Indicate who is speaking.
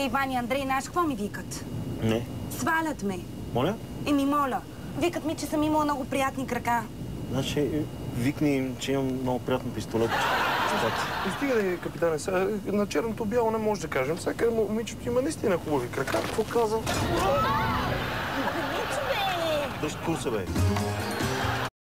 Speaker 1: Иван и Андрей, знаеш какво ми викат?
Speaker 2: Не.
Speaker 1: Свалят ме.
Speaker 2: Моля?
Speaker 1: Моля. Викат ми, че съм имала много приятни крака.
Speaker 2: Значи, викни им, че имам много приятно пистолет.
Speaker 3: Стига, капитане, сега на черното бяло не може да кажем. Сега момичето има наистина хубави крака. Какво каза?
Speaker 2: Дръж курса, бе.